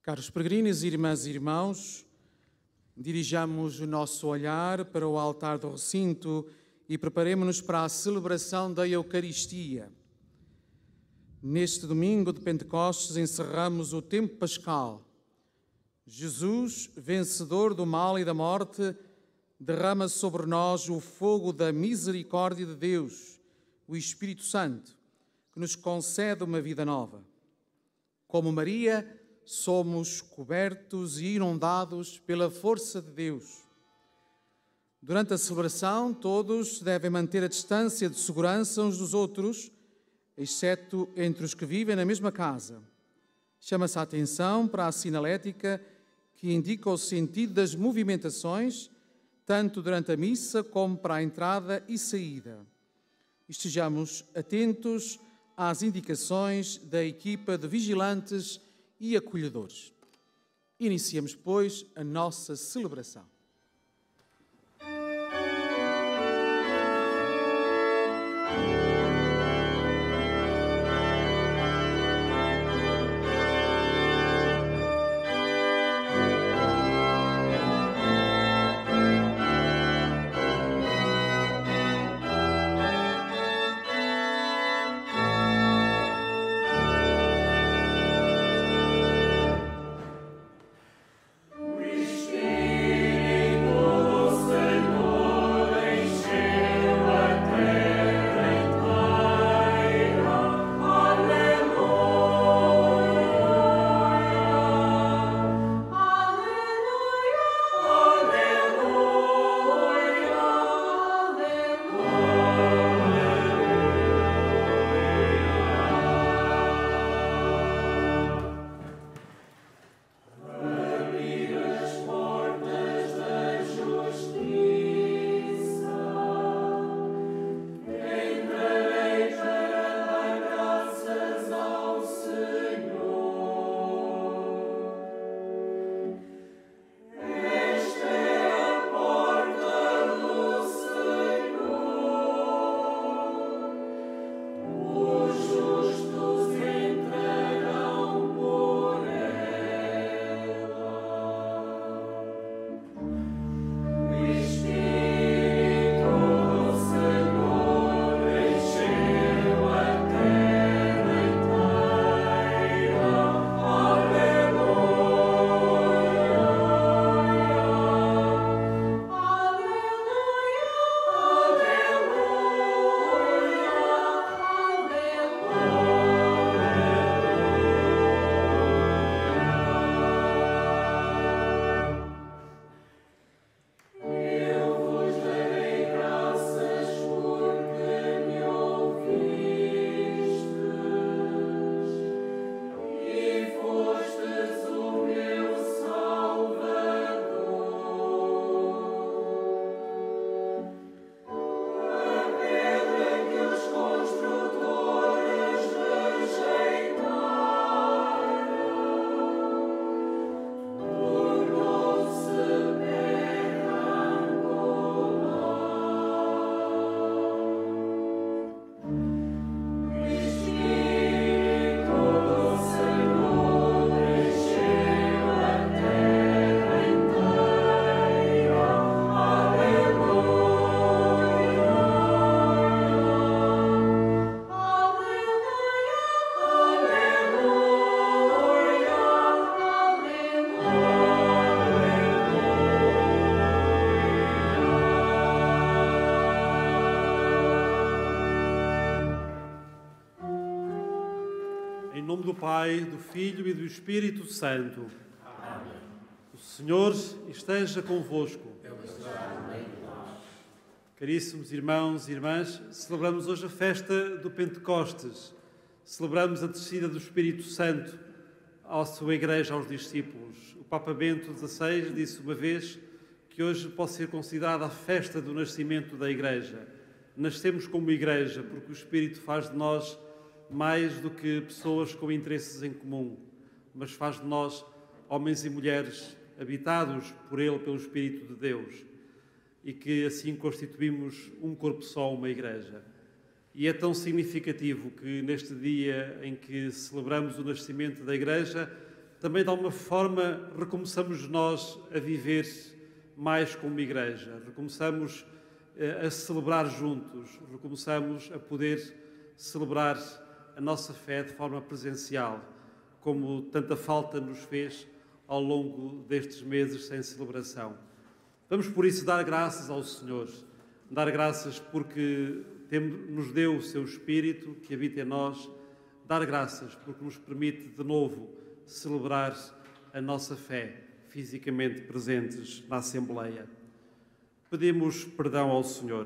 Caros peregrinos, irmãs e irmãos, dirijamos o nosso olhar para o altar do recinto e preparemo-nos para a celebração da Eucaristia. Neste domingo de Pentecostes encerramos o tempo pascal. Jesus, vencedor do mal e da morte, derrama sobre nós o fogo da misericórdia de Deus, o Espírito Santo, que nos concede uma vida nova. Como Maria, somos cobertos e inundados pela força de Deus. Durante a celebração, todos devem manter a distância de segurança uns dos outros, exceto entre os que vivem na mesma casa. Chama-se a atenção para a sinalética que indica o sentido das movimentações, tanto durante a missa como para a entrada e saída. Estejamos atentos às indicações da equipa de vigilantes e acolhedores. Iniciamos, pois, a nossa celebração. Do Pai, do Filho e do Espírito Santo. Amém. O Senhor esteja convosco. Caríssimos irmãos e irmãs, celebramos hoje a festa do Pentecostes. Celebramos a descida do Espírito Santo à sua Igreja, aos discípulos. O Papa Bento XVI disse uma vez que hoje pode ser considerada a festa do nascimento da Igreja. Nascemos como Igreja porque o Espírito faz de nós mais do que pessoas com interesses em comum, mas faz de nós homens e mulheres habitados por Ele, pelo Espírito de Deus, e que assim constituímos um corpo só, uma Igreja. E é tão significativo que neste dia em que celebramos o nascimento da Igreja, também de alguma forma recomeçamos nós a viver mais como igreja, recomeçamos a celebrar juntos, recomeçamos a poder celebrar a nossa fé de forma presencial, como tanta falta nos fez ao longo destes meses sem celebração. Vamos por isso dar graças ao Senhor, dar graças porque nos deu o seu Espírito que habita em nós, dar graças porque nos permite de novo celebrar a nossa fé, fisicamente presentes na Assembleia. Pedimos perdão ao Senhor.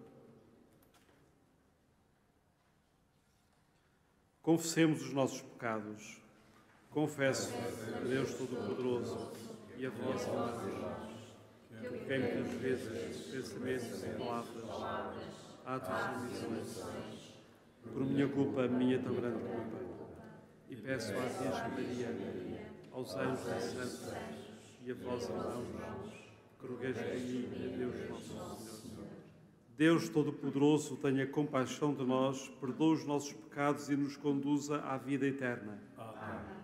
Confessemos os nossos pecados. Confesso a Deus Todo-Poderoso e a vós, irmãos, que pequei muitas vezes, pensamentos e palavras, atos e omissões, por minha culpa, minha tão grande culpa, e peço à Virgem Maria, aos anjos e santos, e a vós, irmãos, que rogueis por mim e a Deus nosso Senhor. Deus Todo-Poderoso, tenha compaixão de nós, perdoe os nossos pecados e nos conduza à vida eterna. Amém.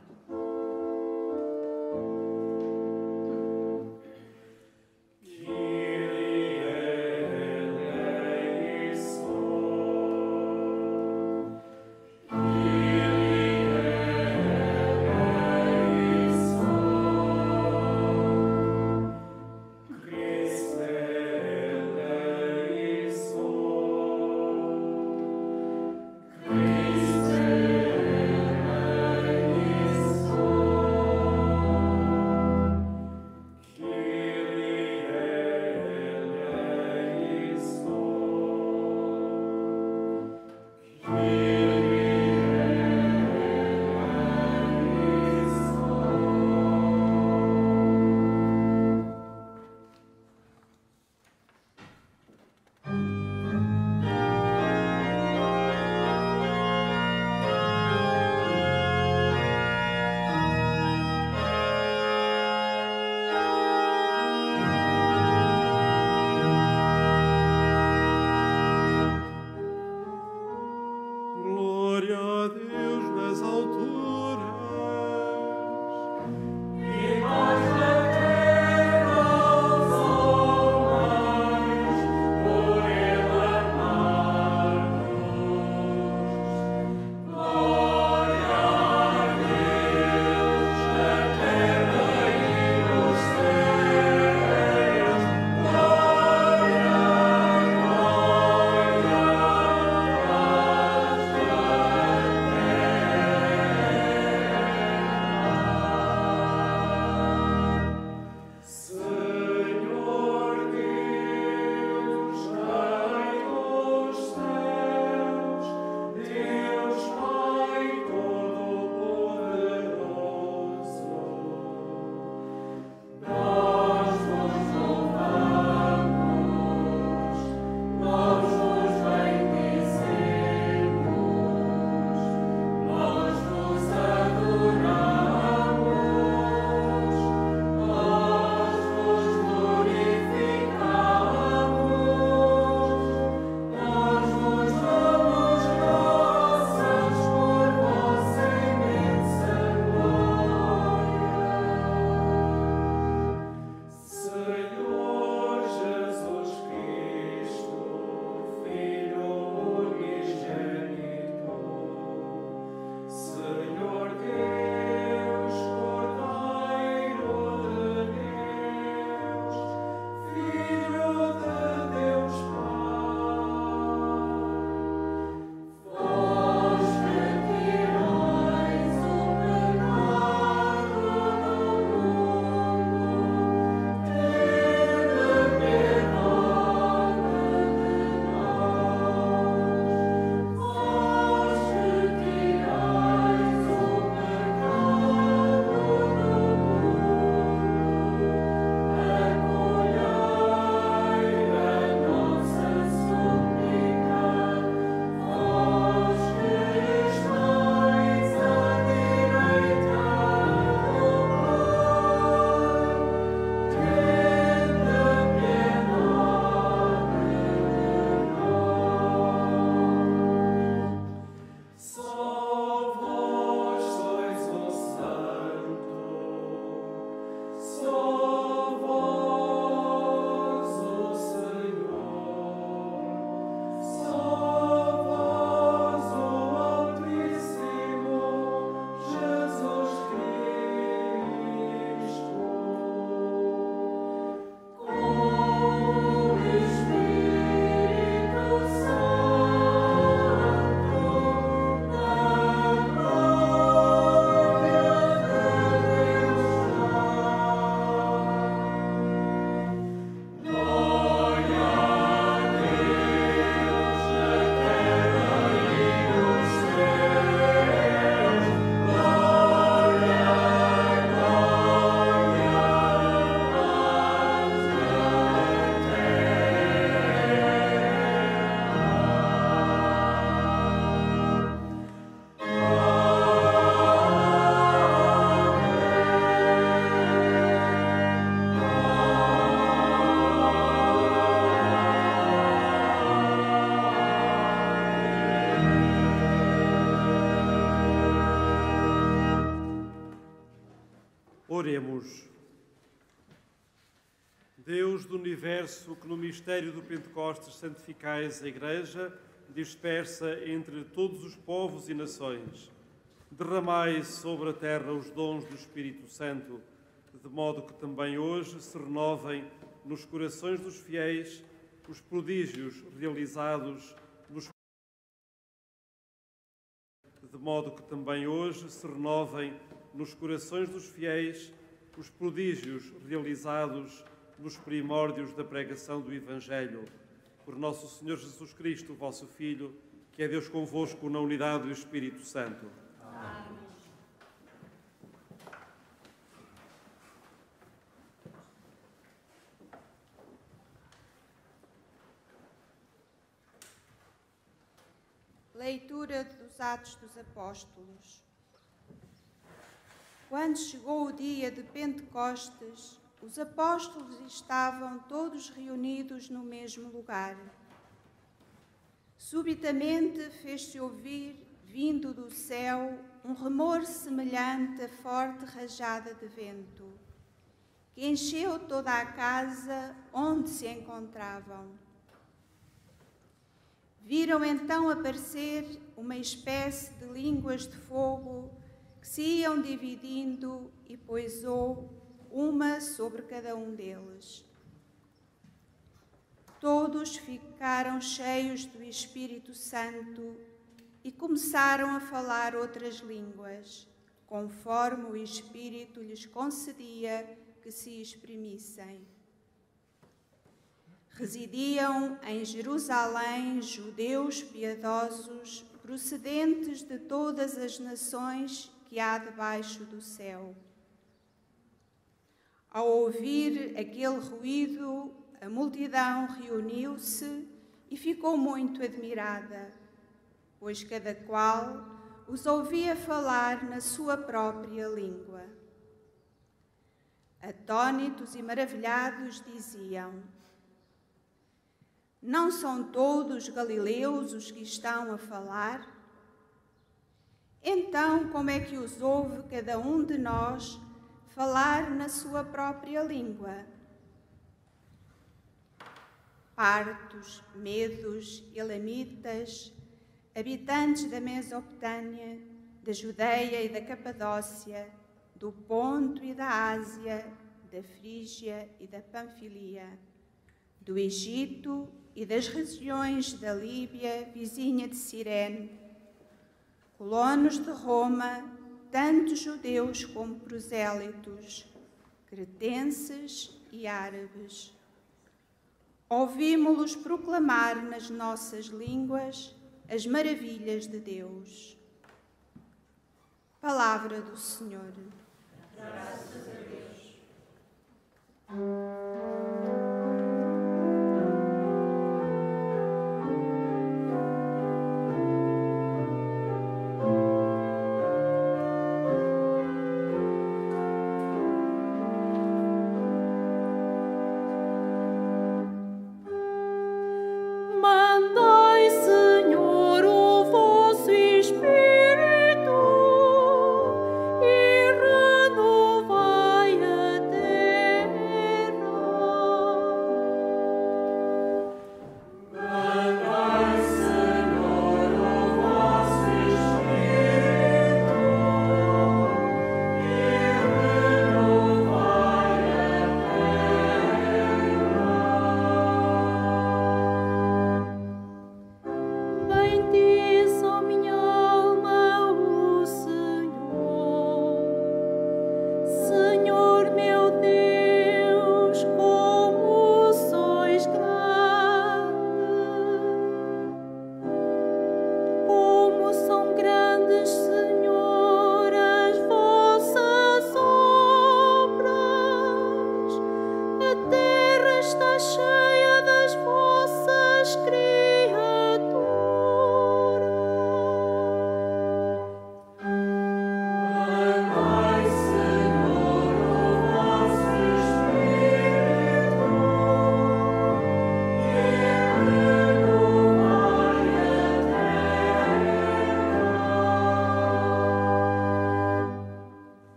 Oremos. Deus do Universo, que no mistério do Pentecostes santificais a Igreja, dispersa entre todos os povos e nações, derramai sobre a terra os dons do Espírito Santo, de modo que também hoje se renovem nos corações dos fiéis os prodígios realizados nos primórdios da pregação do Evangelho. Por nosso Senhor Jesus Cristo, vosso Filho, que é Deus convosco na unidade do Espírito Santo. Amém. Leitura dos Atos dos Apóstolos. Quando chegou o dia de Pentecostes, os apóstolos estavam todos reunidos no mesmo lugar. Subitamente fez-se ouvir, vindo do céu, um rumor semelhante a forte rajada de vento, que encheu toda a casa onde se encontravam. Viram então aparecer uma espécie de línguas de fogo que se iam dividindo e pousou uma sobre cada um deles. Todos ficaram cheios do Espírito Santo e começaram a falar outras línguas, conforme o Espírito lhes concedia que se exprimissem. Residiam em Jerusalém judeus piedosos, procedentes de todas as nações que há debaixo do céu. Ao ouvir aquele ruído, a multidão reuniu-se e ficou muito admirada, pois cada qual os ouvia falar na sua própria língua. Atônitos e maravilhados diziam: não são todos galileus os que estão a falar? Então, como é que os ouve cada um de nós falar na sua própria língua? Partos, medos, elamitas, habitantes da Mesopotâmia, da Judeia e da Capadócia, do Ponto e da Ásia, da Frígia e da Panfilia, do Egito e das regiões da Líbia, vizinha de Cirene, colonos de Roma, tanto judeus como prosélitos, cretenses e árabes. Ouvimo-los proclamar nas nossas línguas as maravilhas de Deus. Palavra do Senhor. Graças a Deus. Terra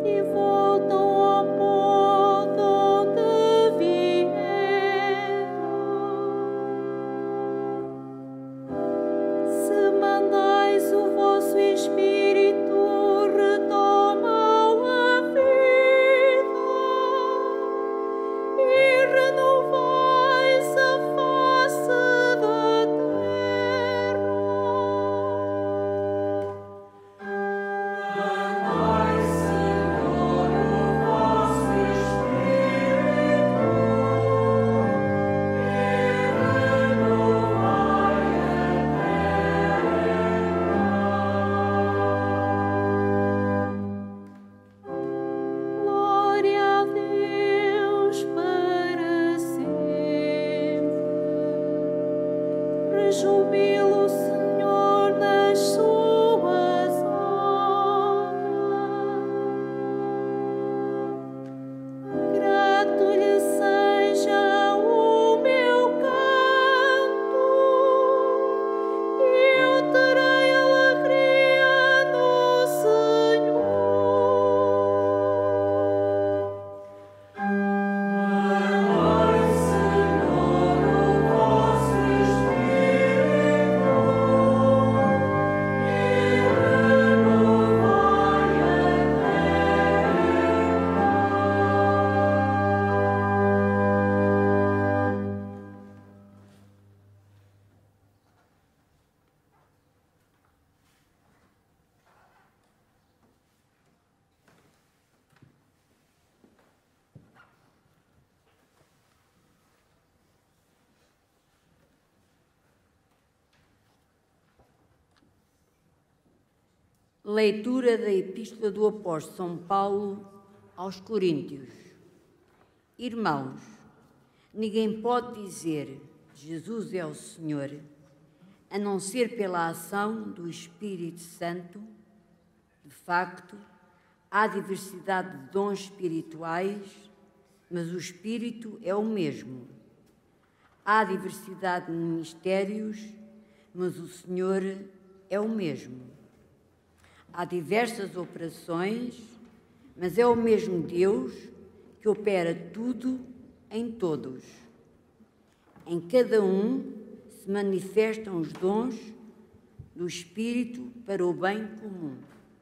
e voltam ao pó de onde vieram. Se mandais o vosso Espírito, retomam a vida e renovais a face da terra. Mandai, Senhor, o vosso Espírito e renovai a terra. Glória a Deus para sempre. Rejubila o Senhor nas suas obras. Grato lhe seja o meu canto, e eu terei alegria no Senhor. Mandai, Senhor, o vosso Espírito e renovai a terra. Leitura da Epístola do Apóstolo São Paulo aos Coríntios. Irmãos, ninguém pode dizer Jesus é o Senhor, a não ser pela ação do Espírito Santo. De facto, há diversidade de dons espirituais, mas o Espírito é o mesmo. Há diversidade de ministérios, mas o Senhor é o mesmo. Há diversas operações, mas é o mesmo Deus que opera tudo em todos. Em cada um se manifestam os dons do Espírito para o bem comum.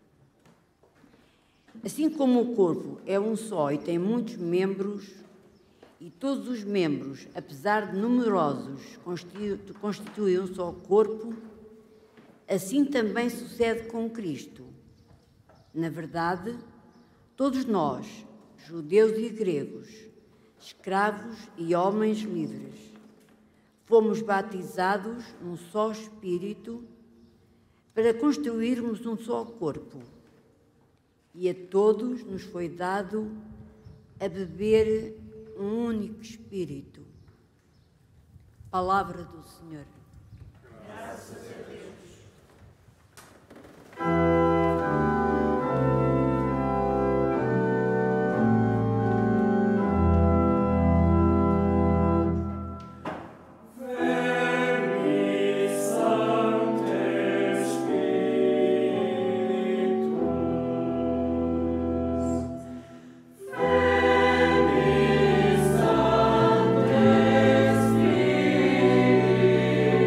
Assim como o corpo é um só e tem muitos membros, e todos os membros, apesar de numerosos, constituem um só corpo, assim também sucede com Cristo. Na verdade, todos nós, judeus e gregos, escravos e homens livres, fomos batizados num só Espírito para constituirmos um só corpo. E a todos nos foi dado a beber um único Espírito. Palavra do Senhor. Graças a Deus. Veni, Sancte Spiritus.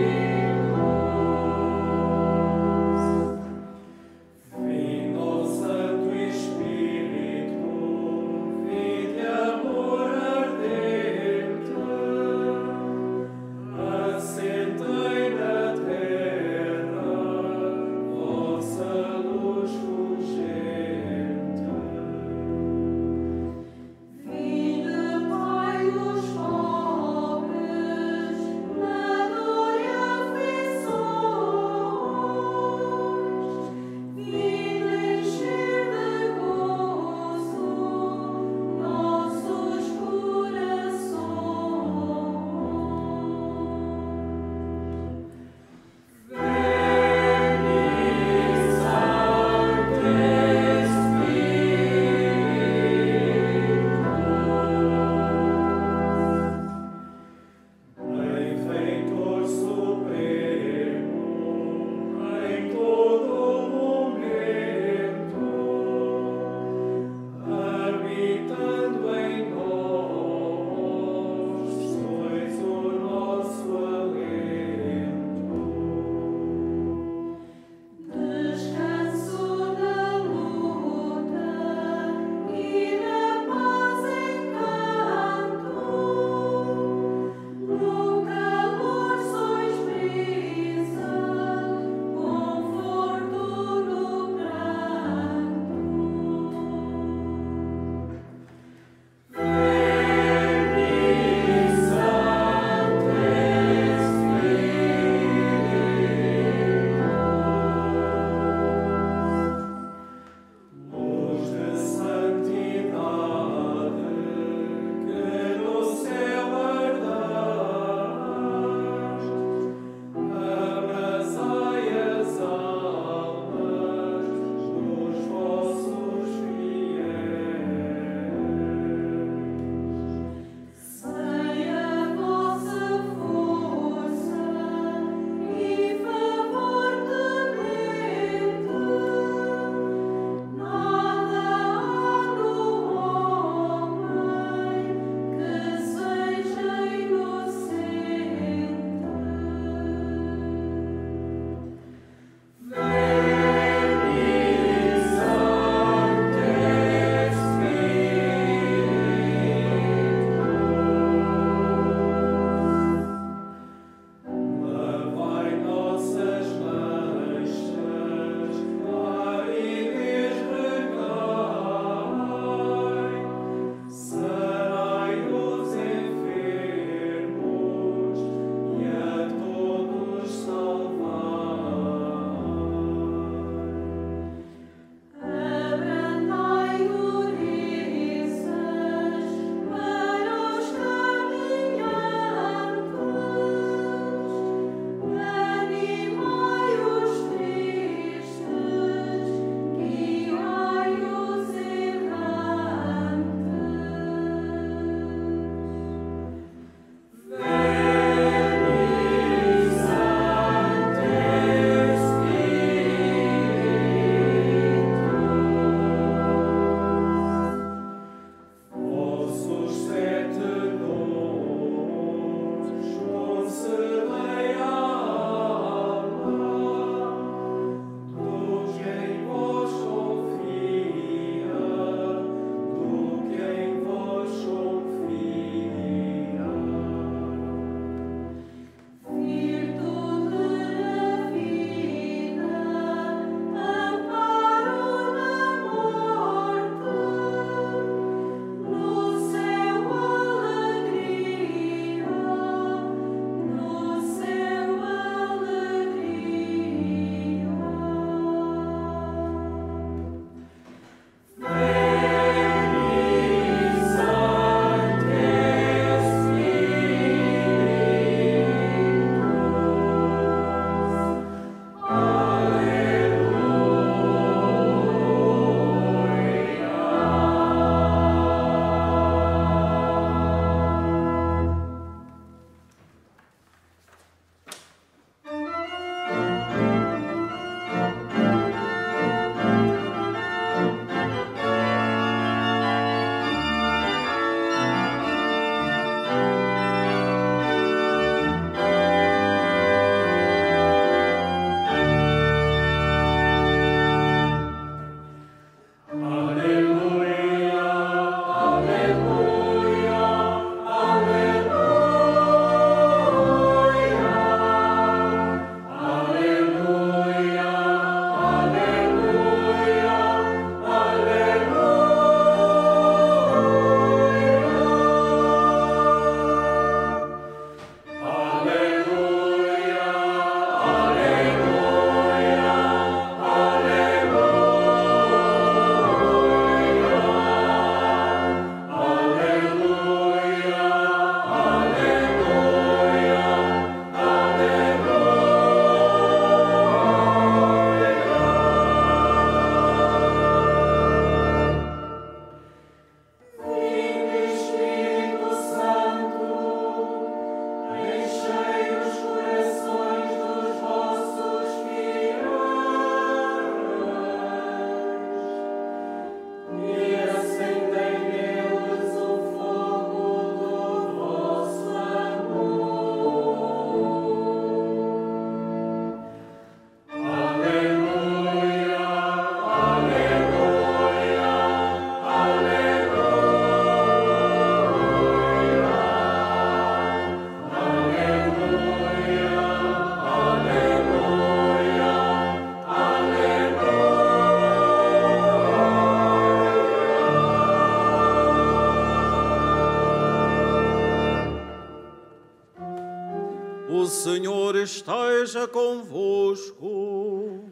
Senhor esteja convosco.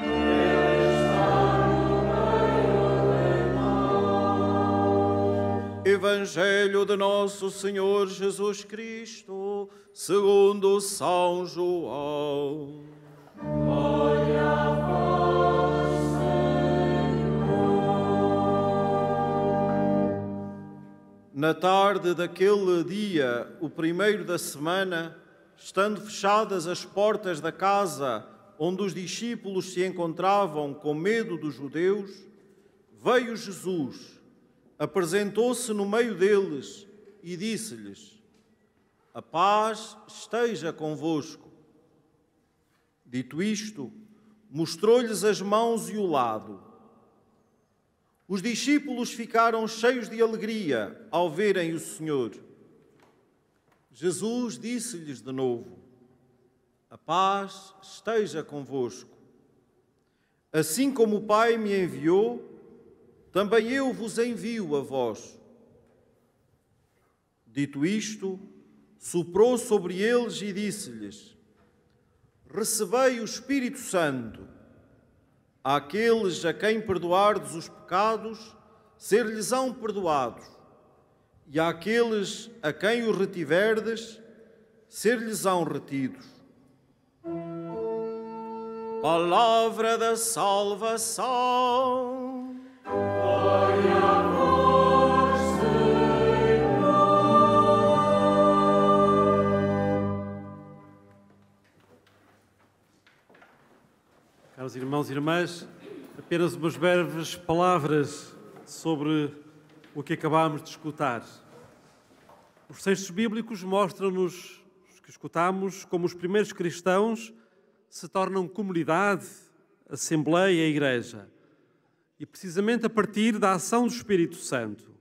Evangelho de nosso Senhor Jesus Cristo, segundo São João. Glória a vós, Senhor. Na tarde daquele dia, o primeiro da semana, estando fechadas as portas da casa onde os discípulos se encontravam com medo dos judeus, veio Jesus, apresentou-se no meio deles e disse-lhes: a paz esteja convosco. Dito isto, mostrou-lhes as mãos e o lado. Os discípulos ficaram cheios de alegria ao verem o Senhor. Jesus disse-lhes de novo: a paz esteja convosco. Assim como o Pai me enviou, também eu vos envio a vós. Dito isto, soprou sobre eles e disse-lhes: recebei o Espírito Santo. Àqueles a quem perdoardes os pecados, ser-lhes-ão perdoados, e àqueles a quem os retiverdes, ser-lhes-ão retidos. Palavra da salvação. Glória a vós, Senhor. Caros irmãos e irmãs, apenas umas breves palavras sobre o que acabámos de escutar. Os textos bíblicos mostram-nos, os que escutamos, como os primeiros cristãos se tornam comunidade, assembleia e igreja. E precisamente a partir da ação do Espírito Santo.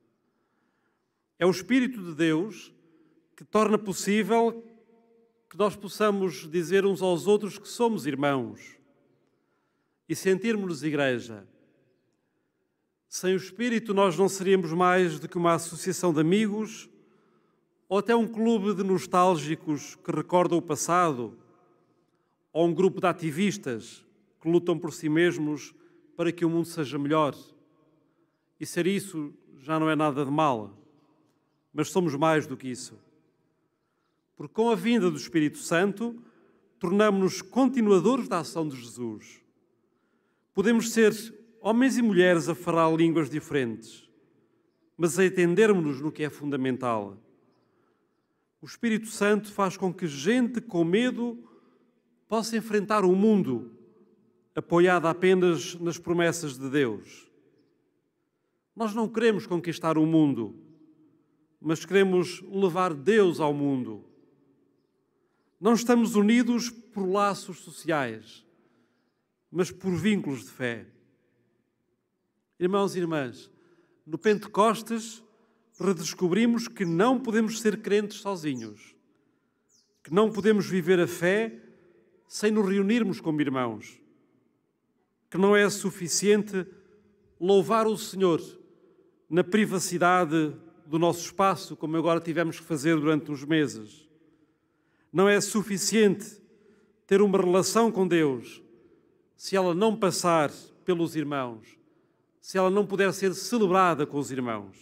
É o Espírito de Deus que torna possível que nós possamos dizer uns aos outros que somos irmãos e sentirmos-nos igreja. Sem o Espírito nós não seríamos mais do que uma associação de amigos ou até um clube de nostálgicos que recordam o passado, ou um grupo de ativistas que lutam por si mesmos para que o mundo seja melhor. E ser isso já não é nada de mal, mas somos mais do que isso. Porque com a vinda do Espírito Santo, tornamo-nos continuadores da ação de Jesus. Podemos ser homens e mulheres a falar línguas diferentes, mas a entendermos-nos no que é fundamental. O Espírito Santo faz com que gente com medo possa enfrentar o mundo apoiada apenas nas promessas de Deus. Nós não queremos conquistar o mundo, mas queremos levar Deus ao mundo. Não estamos unidos por laços sociais, mas por vínculos de fé. Irmãos e irmãs, no Pentecostes redescobrimos que não podemos ser crentes sozinhos, que não podemos viver a fé sem nos reunirmos como irmãos, que não é suficiente louvar o Senhor na privacidade do nosso espaço, como agora tivemos que fazer durante uns meses. Não é suficiente ter uma relação com Deus se ela não passar pelos irmãos, se ela não puder ser celebrada com os irmãos.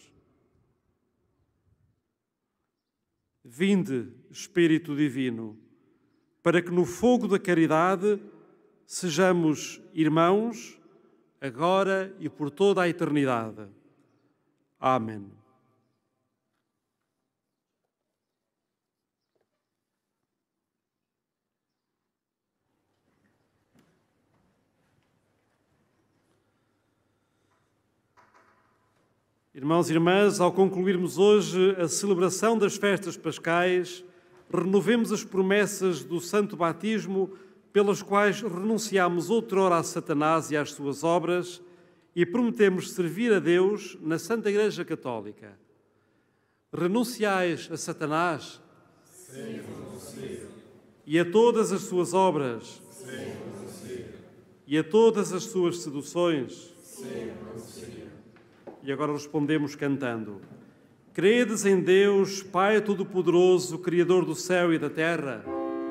Vinde, Espírito Divino, para que no fogo da caridade sejamos irmãos, agora e por toda a eternidade. Amém. Irmãos e irmãs, ao concluirmos hoje a celebração das festas pascais, renovemos as promessas do Santo Batismo pelas quais renunciámos outrora a Satanás e às suas obras e prometemos servir a Deus na Santa Igreja Católica. Renunciais a Satanás? Sim, renuncio. E a todas as suas obras? Sim, renuncio. E a todas as suas seduções? Sim, renuncio. E agora respondemos cantando: Credes em Deus, Pai Todo-Poderoso, Criador do céu e da terra?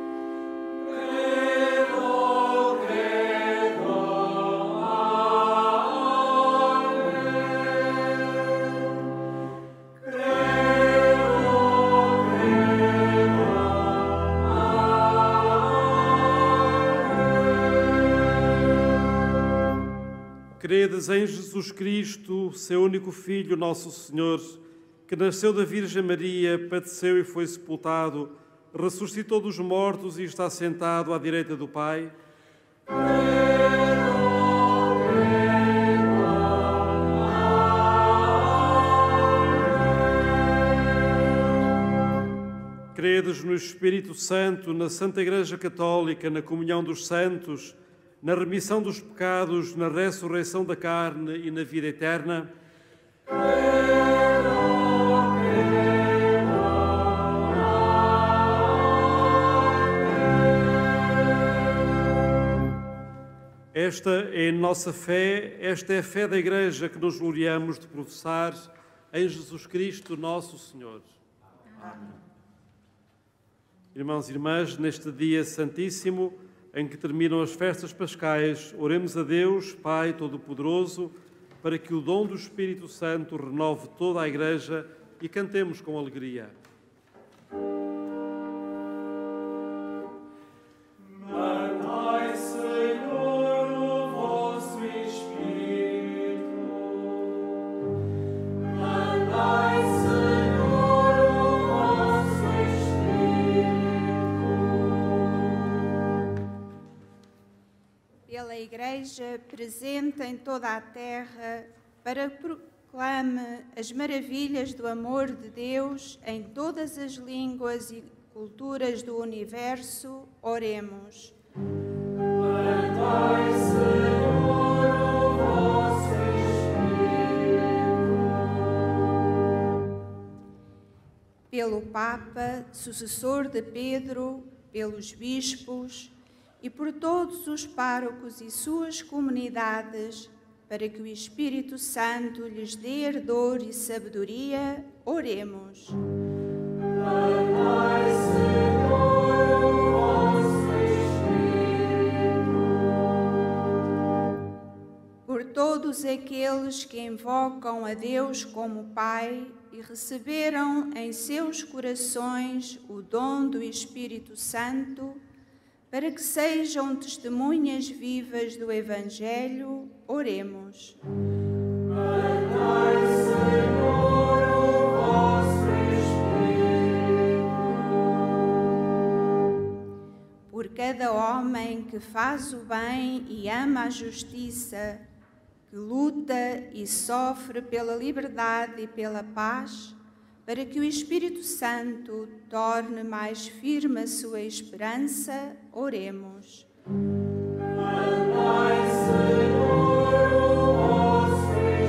Credes em Jesus Cristo, seu único Filho, nosso Senhor, que nasceu da Virgem Maria, padeceu e foi sepultado, ressuscitou dos mortos e está sentado à direita do Pai? Credes no Espírito Santo, na Santa Igreja Católica, na comunhão dos santos, na remissão dos pecados, na ressurreição da carne e na vida eterna? Esta é a nossa fé, esta é a fé da Igreja que nos gloriamos de professar em Jesus Cristo, nosso Senhor. Amém. Irmãos e irmãs, neste dia santíssimo, em que terminam as festas pascais, oremos a Deus, Pai Todo-Poderoso, para que o dom do Espírito Santo renove toda a Igreja e cantemos com alegria. Mandai, Senhor, o vosso Espírito. Mandai, Senhor, o vosso Espírito. Pela Igreja presente em toda a terra, para que proclame as maravilhas do amor de Deus em todas as línguas e culturas do universo, oremos. Mandai, Senhor, o vosso Espírito. Pelo Papa, sucessor de Pedro, pelos bispos e por todos os párocos e suas comunidades, para que o Espírito Santo lhes dê ardor e sabedoria, oremos. Mandai, Senhor, o vosso Espírito. Por todos aqueles que invocam a Deus como Pai e receberam em seus corações o dom do Espírito Santo, para que sejam testemunhas vivas do Evangelho, oremos. Mandai, Senhor, o vosso Espírito. Por cada homem que faz o bem e ama a justiça, que luta e sofre pela liberdade e pela paz, para que o Espírito Santo torne mais firme a sua esperança, oremos. Mandai, Senhor, o vosso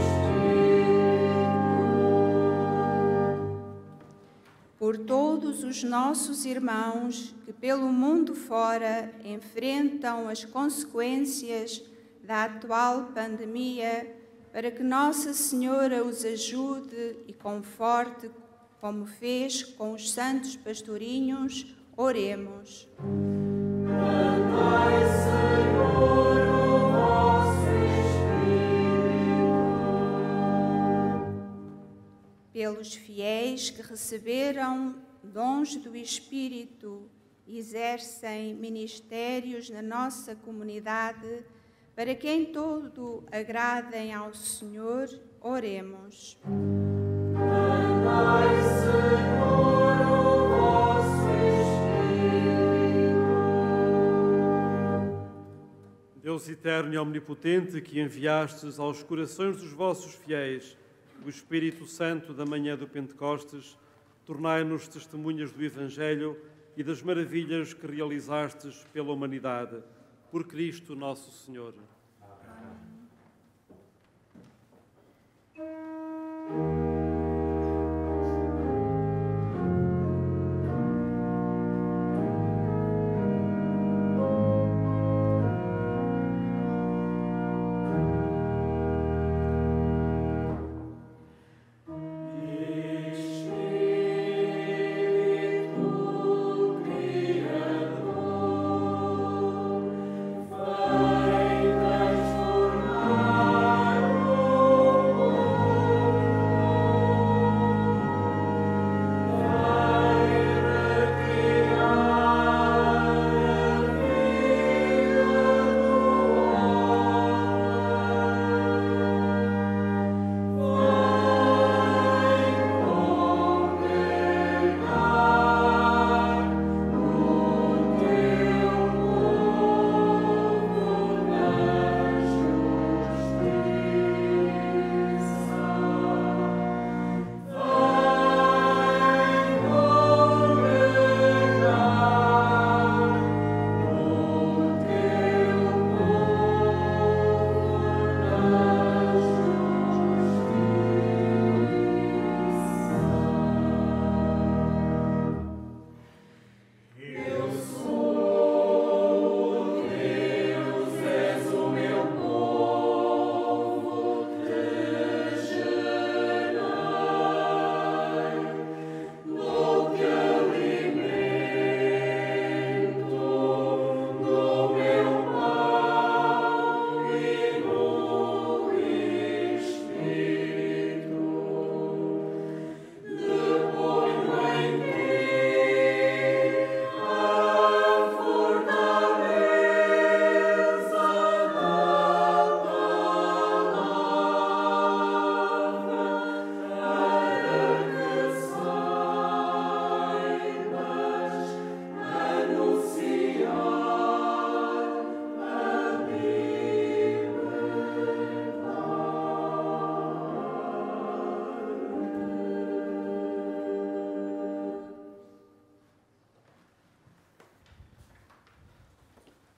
Espírito. Por todos os nossos irmãos que pelo mundo fora enfrentam as consequências da atual pandemia, para que Nossa Senhora os ajude e conforte, como fez com os santos pastorinhos, oremos. Mandai, Senhor, o vosso Espírito. Pelos fiéis que receberam dons do Espírito e exercem ministérios na nossa comunidade, para que em todo agradem ao Senhor, oremos. Mandai, Senhor, o vosso Espírito. Deus eterno e omnipotente, que enviastes aos corações dos vossos fiéis o Espírito Santo da manhã do Pentecostes, tornai-nos testemunhas do Evangelho e das maravilhas que realizastes pela humanidade. Por Cristo nosso Senhor. Vai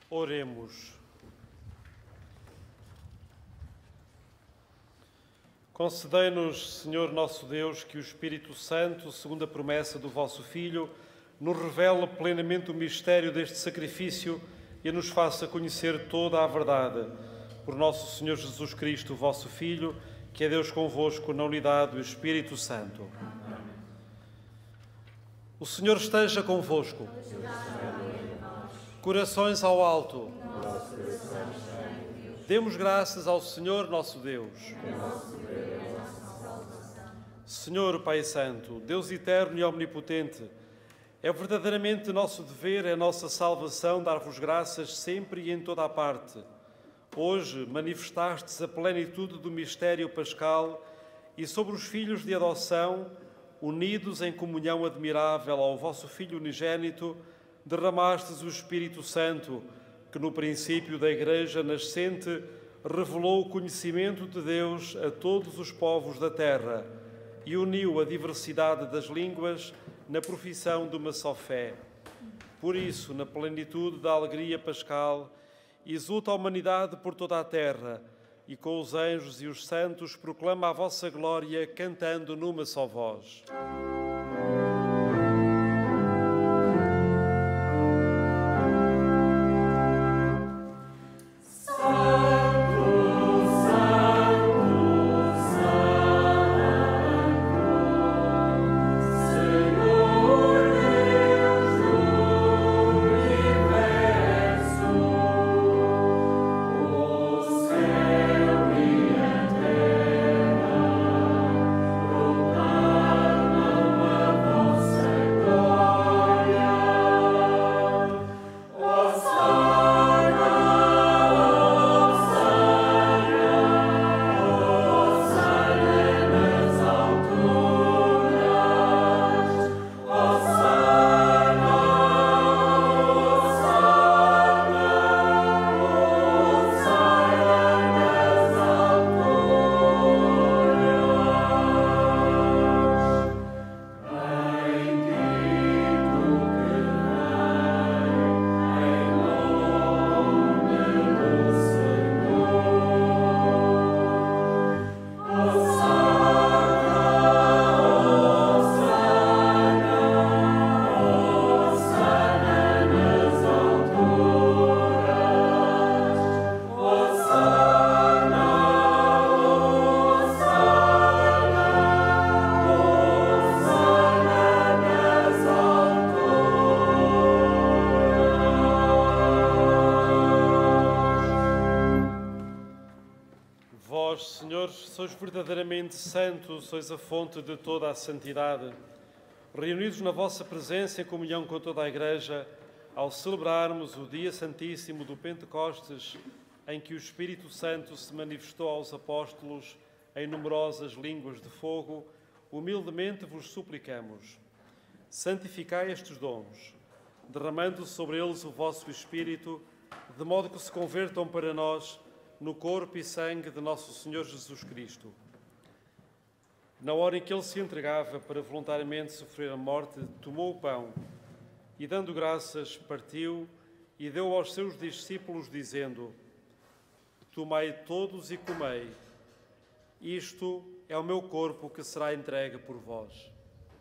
Oremos. Concedei-nos, Senhor nosso Deus, que o Espírito Santo, segundo a promessa do vosso Filho, nos revele plenamente o mistério deste sacrifício e nos faça conhecer toda a verdade. Por nosso Senhor Jesus Cristo, vosso Filho, que é Deus convosco na unidade do Espírito Santo. Amém. O Senhor esteja convosco. Corações ao alto. Demos graças ao Senhor nosso Deus. Senhor Pai Santo, Deus eterno e omnipotente, é verdadeiramente nosso dever, é nossa salvação dar-vos graças sempre e em toda a parte. Hoje manifestastes a plenitude do mistério pascal e sobre os filhos de adoção, unidos em comunhão admirável ao vosso Filho unigênito, derramastes o Espírito Santo, que no princípio da Igreja nascente revelou o conhecimento de Deus a todos os povos da terra e uniu a diversidade das línguas na profissão de uma só fé. Por isso, na plenitude da alegria pascal, exulta a humanidade por toda a terra e com os anjos e os santos proclama a vossa glória cantando numa só voz. Sois verdadeiramente santos, sois a fonte de toda a santidade. Reunidos na vossa presença em comunhão com toda a Igreja, ao celebrarmos o dia santíssimo do Pentecostes, em que o Espírito Santo se manifestou aos apóstolos em numerosas línguas de fogo, humildemente vos suplicamos: santificai estes dons, derramando sobre eles o vosso Espírito, de modo que se convertam para nós no corpo e sangue de nosso Senhor Jesus Cristo. Na hora em que ele se entregava para voluntariamente sofrer a morte, tomou o pão e, dando graças, partiu e deu aos seus discípulos, dizendo: tomai todos e comei, isto é o meu corpo que será entregue por vós.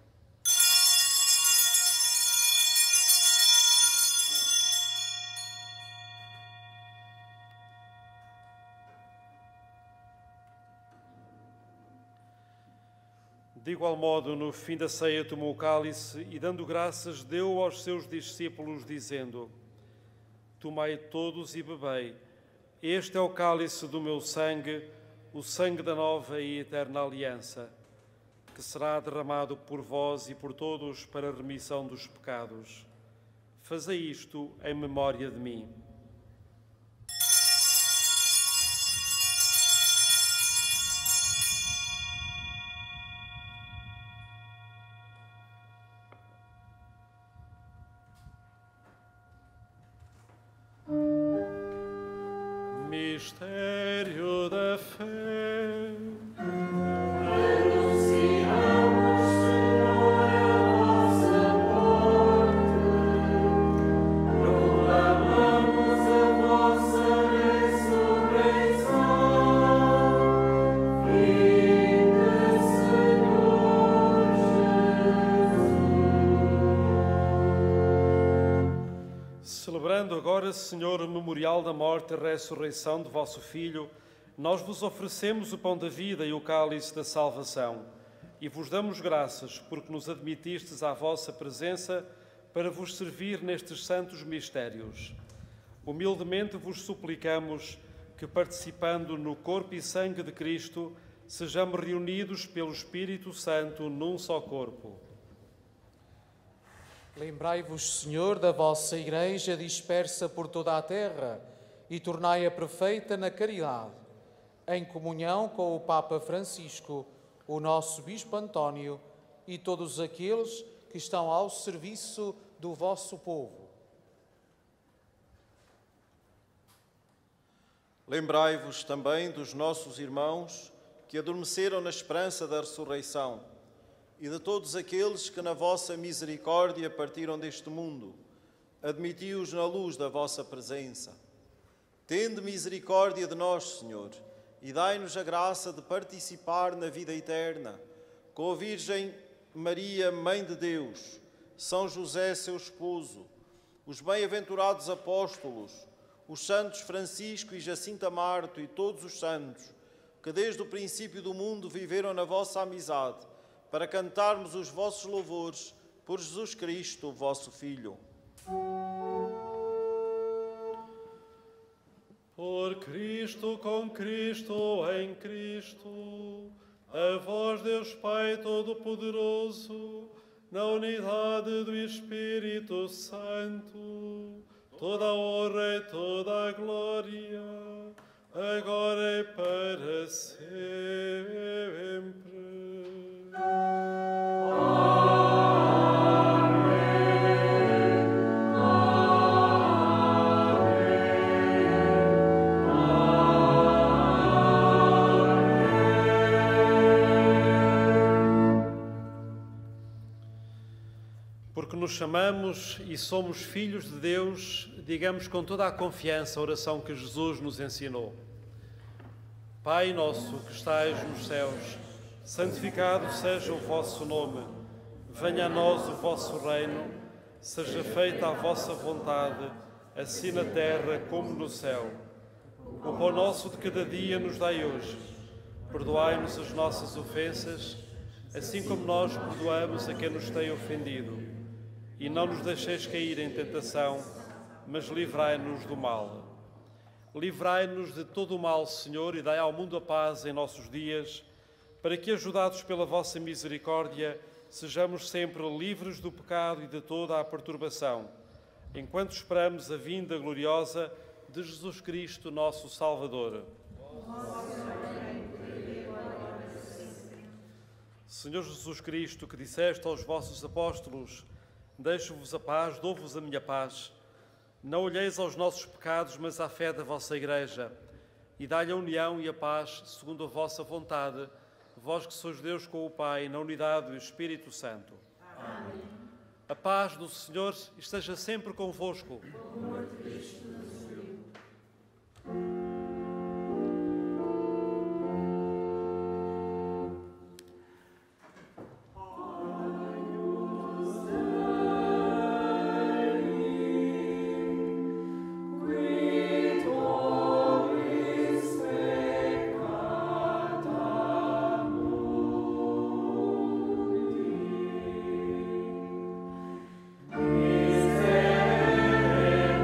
De igual modo, no fim da ceia, tomou o cálice e, dando graças, deu aos seus discípulos, dizendo: tomai todos e bebei. Este é o cálice do meu sangue, o sangue da nova e eterna aliança, que será derramado por vós e por todos para a remissão dos pecados. Fazei isto em memória de mim. Mistério da fé. Anunciamos, Senhor, a vossa morte, proclamamos a agora, Senhor, o memorial da morte e ressurreição de vosso Filho, nós vos oferecemos o pão da vida e o cálice da salvação, e vos damos graças porque nos admitistes à vossa presença para vos servir nestes santos mistérios. Humildemente vos suplicamos que, participando no corpo e sangue de Cristo, sejamos reunidos pelo Espírito Santo num só corpo. Lembrai-vos, Senhor, da vossa Igreja dispersa por toda a terra e tornai-a perfeita na caridade, em comunhão com o Papa Francisco, o nosso Bispo António e todos aqueles que estão ao serviço do vosso povo. Lembrai-vos também dos nossos irmãos que adormeceram na esperança da ressurreição e de todos aqueles que na vossa misericórdia partiram deste mundo. Admiti-os na luz da vossa presença. Tende misericórdia de nós, Senhor, e dai-nos a graça de participar na vida eterna, com a Virgem Maria, Mãe de Deus, São José, seu esposo, os bem-aventurados apóstolos, os santos Francisco e Jacinta Marto e todos os santos, que desde o princípio do mundo viveram na vossa amizade, para cantarmos os vossos louvores por Jesus Cristo, vosso Filho. Por Cristo, com Cristo, em Cristo, a vós, Deus Pai Todo-Poderoso, na unidade do Espírito Santo, toda a honra e toda a glória, agora e para sempre. Porque nos chamamos e somos filhos de Deus, digamos com toda a confiança a oração que Jesus nos ensinou. Pai nosso que estais nos céus, santificado seja o vosso nome. Venha a nós o vosso reino, seja feita a vossa vontade, assim na terra como no céu. O pão nosso de cada dia nos dai hoje. Perdoai-nos as nossas ofensas, assim como nós perdoamos a quem nos tem ofendido. E não nos deixeis cair em tentação, mas livrai-nos do mal. Livrai-nos de todo o mal, Senhor, e dai ao mundo a paz em nossos dias, para que, ajudados pela vossa misericórdia, sejamos sempre livres do pecado e de toda a perturbação, enquanto esperamos a vinda gloriosa de Jesus Cristo, nosso Salvador. Senhor Jesus Cristo, que disseste aos vossos apóstolos: deixo-vos a paz, dou-vos a minha paz. Não olheis aos nossos pecados, mas à fé da vossa Igreja, e dai-lhe a união e a paz, segundo a vossa vontade, vós que sois Deus com o Pai, na unidade do Espírito Santo. Amém. A paz do Senhor esteja sempre convosco. O amor de Cristo nos uniu. Miserere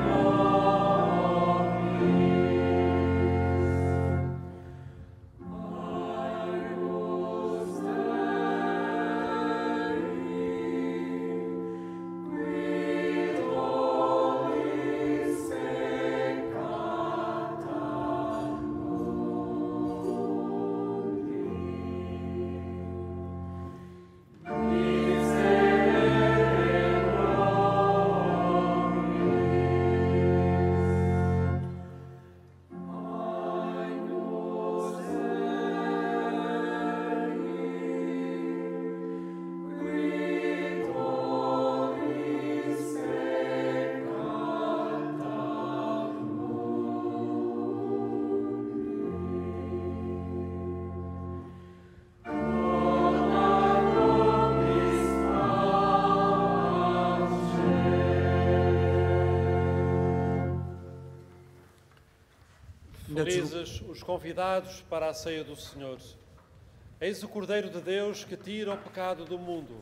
autorizas os convidados para a ceia do Senhor. Eis o Cordeiro de Deus que tira o pecado do mundo.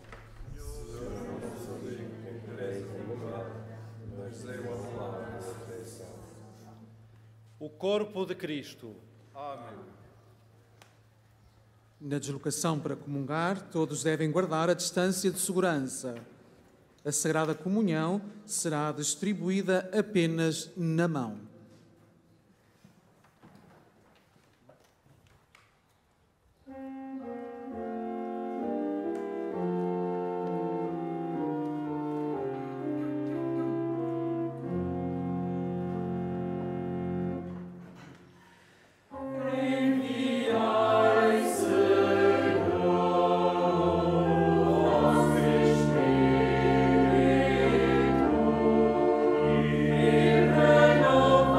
O corpo de Cristo. Amém. Na deslocação para comungar, todos devem guardar a distância de segurança. A Sagrada Comunhão será distribuída apenas na mão. Even though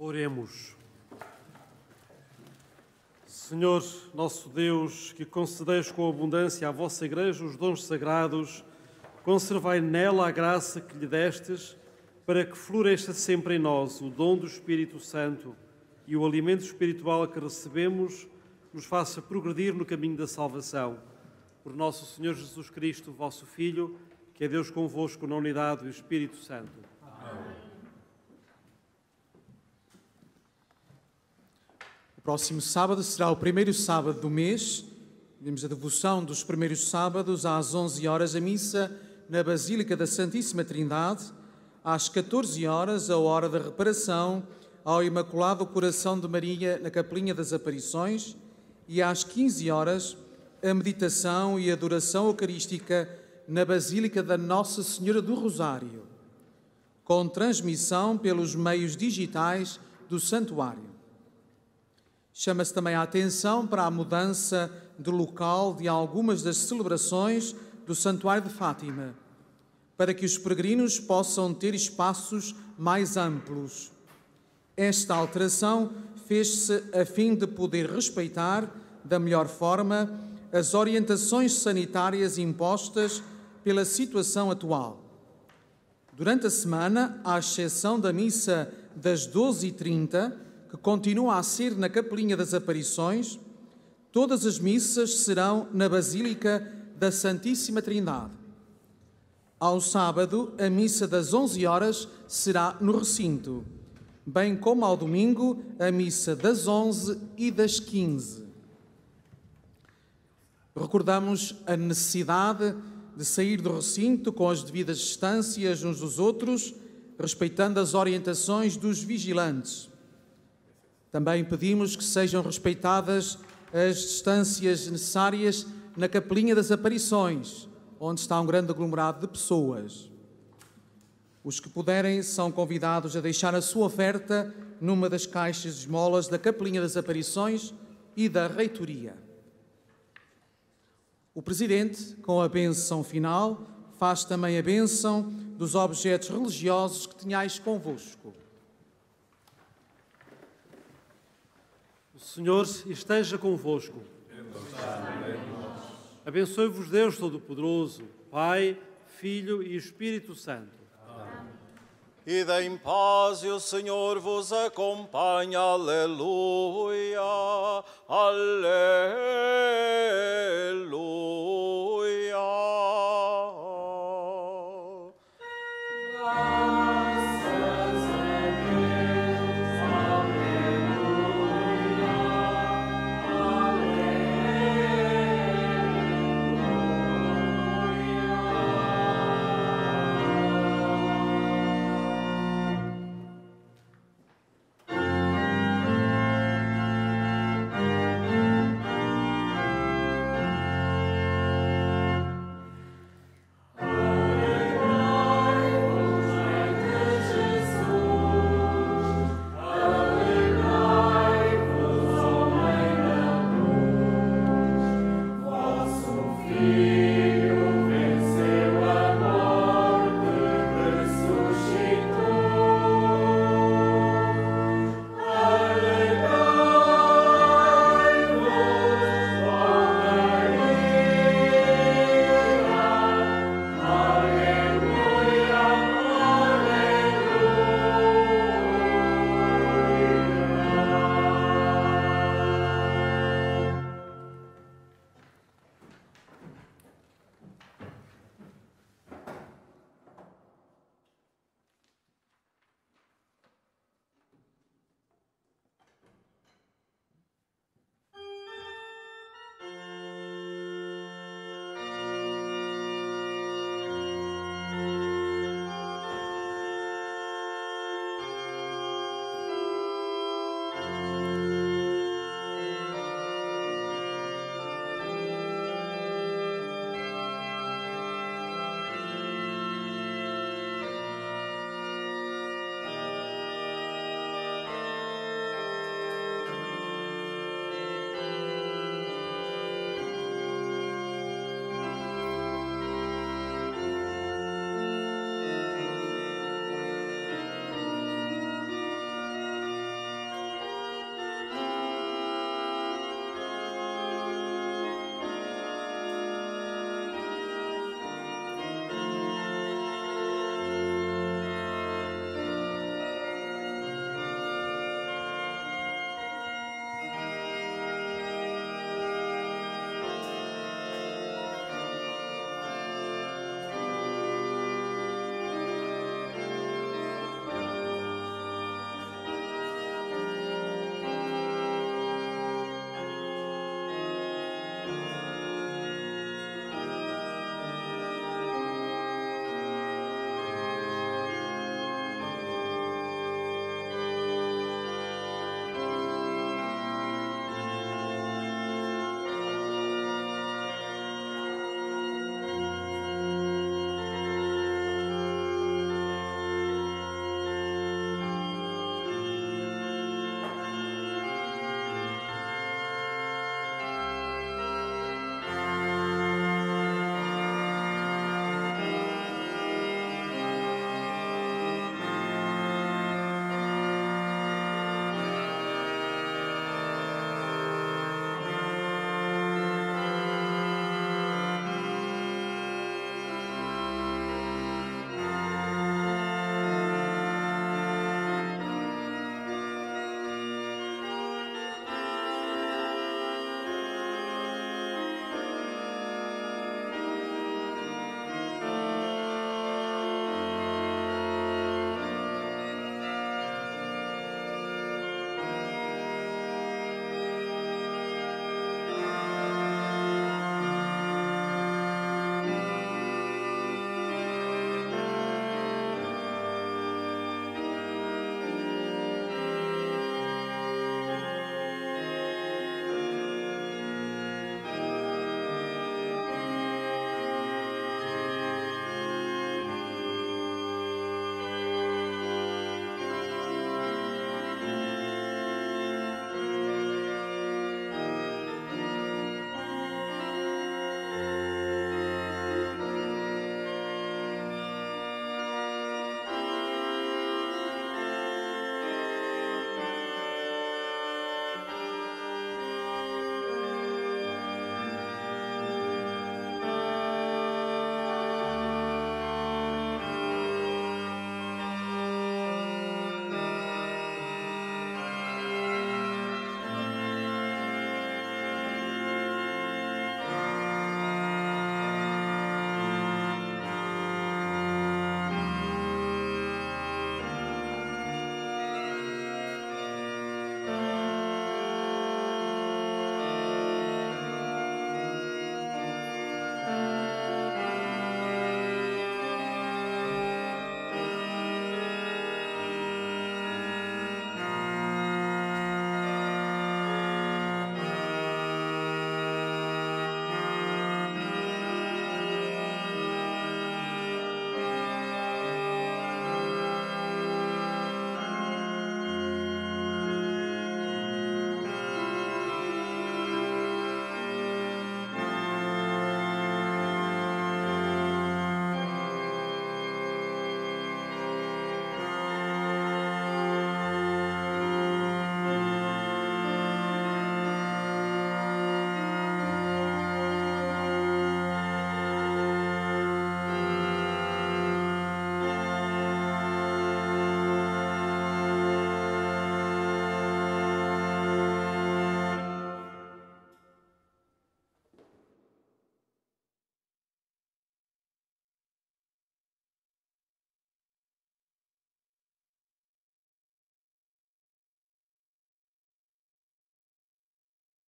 Oremos. Senhor, nosso Deus, que concedeis com abundância à vossa Igreja os dons sagrados, conservai nela a graça que lhe destes, para que floresça sempre em nós o dom do Espírito Santo e o alimento espiritual que recebemos nos faça progredir no caminho da salvação. Por nosso Senhor Jesus Cristo, vosso Filho, que é Deus convosco na unidade do Espírito Santo. Amém. O próximo sábado será o primeiro sábado do mês. Temos a devoção dos primeiros sábados às 11 horas, a missa na Basílica da Santíssima Trindade, às 14 horas, a hora da reparação ao Imaculado Coração de Maria na Capelinha das Aparições, e às 15 horas, a meditação e adoração eucarística na Basílica da Nossa Senhora do Rosário, com transmissão pelos meios digitais do Santuário. Chama-se também a atenção para a mudança de local de algumas das celebrações do Santuário de Fátima, para que os peregrinos possam ter espaços mais amplos. Esta alteração fez-se a fim de poder respeitar, da melhor forma, as orientações sanitárias impostas pela situação atual. Durante a semana, à exceção da missa das 12h30, que continua a ser na Capelinha das Aparições, todas as missas serão na Basílica da Santíssima Trindade. Ao sábado, a missa das 11 horas será no recinto, bem como ao domingo, a missa das 11 e das 15. Recordamos a necessidade de sair do recinto com as devidas distâncias uns dos outros, respeitando as orientações dos vigilantes. Também pedimos que sejam respeitadas as distâncias necessárias na Capelinha das Aparições, onde está um grande aglomerado de pessoas. Os que puderem são convidados a deixar a sua oferta numa das caixas de esmolas da Capelinha das Aparições e da Reitoria. O Presidente, com a bênção final, faz também a bênção dos objetos religiosos que tenhais convosco. O Senhor esteja convosco. Abençoe-vos Deus Todo-Poderoso, Pai, Filho e Espírito Santo. Ide em paz e o Senhor vos acompanhe. Aleluia, aleluia.